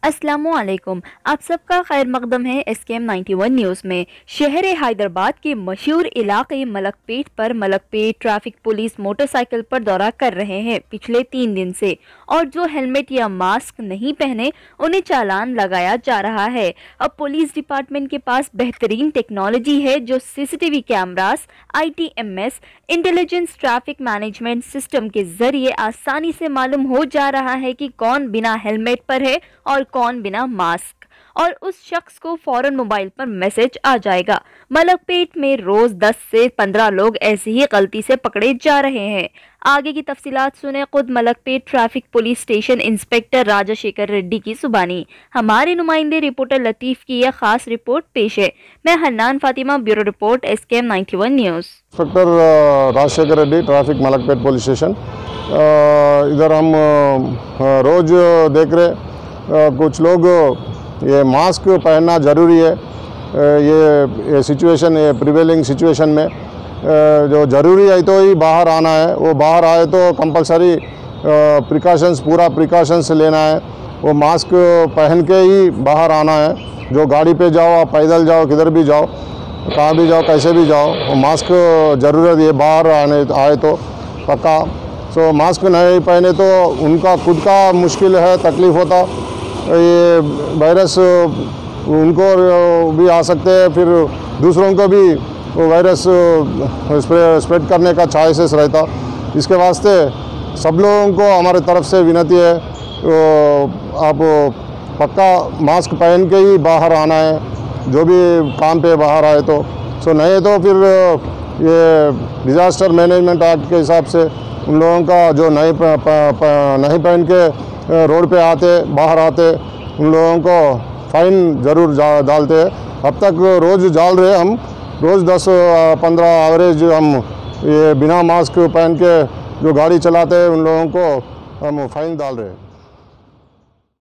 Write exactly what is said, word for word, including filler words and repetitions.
अस्सलामुअलैकुम। आप सबका खैर मकदम है S K M ninety one news में। शहर हैदराबाद के मशहूर इलाके मलकपेट पर मलकपेट ट्रैफिक पुलिस मोटरसाइकिल पर दौरा कर रहे हैं पिछले तीन दिन से, और जो हेलमेट या मास्क नहीं पहने उन्हें चालान लगाया जा रहा है। अब पुलिस डिपार्टमेंट के पास बेहतरीन टेक्नोलॉजी है जो CCTV cameras, I T M S, intelligence traffic management system के जरिए आसानी से मालूम हो जा रहा है कि कौन बिना हेलमेट पर है और कौन बिना मास्क, और उस शख्स को फौरन मोबाइल पर मैसेज आ जाएगा। मलकपेट में रोज दस से पंद्रह लोग ऐसे ही गलती से पकड़े जा रहे हैं। आगे की तफसीलात सुने खुद Malakpet traffic police station inspector Rajashekar Reddy की जुबानी। हमारे नुमाइंदे रिपोर्टर लतीफ की यह खास रिपोर्ट पेश है। मैं Hannan Fatima, bureau report S K M ninety one news. Inspector Rajashekar Reddy, traffic Malakpet police station. इधर हम रोज देख रहे कुछ लोग ये मास्क पहनना ज़रूरी है। ये ये सिचुएशन, ये प्रिवेलिंग सिचुएशन में जो ज़रूरी है तो ही बाहर आना है। वो बाहर आए तो कंपलसरी प्रिकॉशंस, पूरा प्रिकॉशंस लेना है। वो मास्क पहन के ही बाहर आना है। जो गाड़ी पे जाओ, आप पैदल जाओ, किधर भी जाओ, कहाँ भी जाओ, कैसे भी जाओ, वो मास्क ज़रूरत है बाहर आने आए तो पक्का। सो मास्क नहीं पहने तो उनका खुद का मुश्किल है, तकलीफ़ होता। ये वायरस उनको भी आ सकते हैं, फिर दूसरों को भी वायरस स्प्रेड करने का चांसेस रहता। इसके वास्ते सब लोगों को हमारे तरफ से विनती है, आप पक्का मास्क पहन के ही बाहर आना है, जो भी काम पे बाहर आए तो। सो नहीं तो फिर ये डिज़ास्टर मैनेजमेंट एक्ट के हिसाब से उन लोगों का जो नहीं प, प, प, नहीं पहन के रोड पे आते, बाहर आते, उन लोगों को फ़ाइन ज़रूर डालते हैं। अब तक रोज़ डाल रहे हम, रोज़ दस पंद्रह एवरेज हम ये बिना मास्क पहन के जो गाड़ी चलाते हैं उन लोगों को हम फ़ाइन डाल रहे हैं।